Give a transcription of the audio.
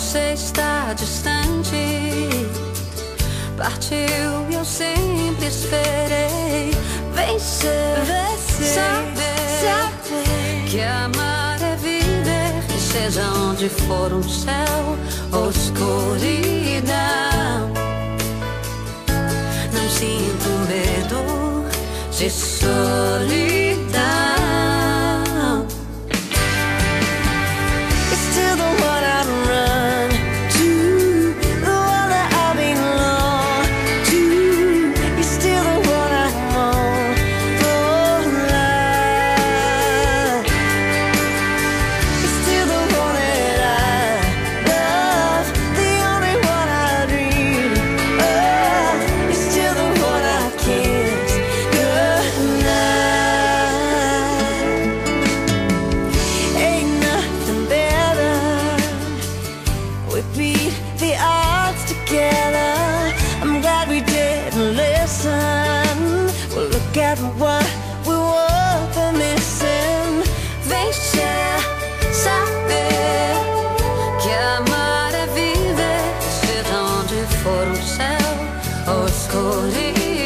você está distante. Partiu e eu sempre esperei. Vencer, saber que amar é viver, que seja onde for um céu ou escuridão. Não sinto medo de solidão. It's still the one I run to, the one that I belong to. You're still the one I'm on for life. You're still the one that I love, the only one I dream of. You're still the one I kiss goodnight. Ain't nothing better. We beat the odds together. I'm glad we didn't listen. Well, look at what we were missing. Vencer, saber que amar é viver, seja onde for um céu ou escuridão.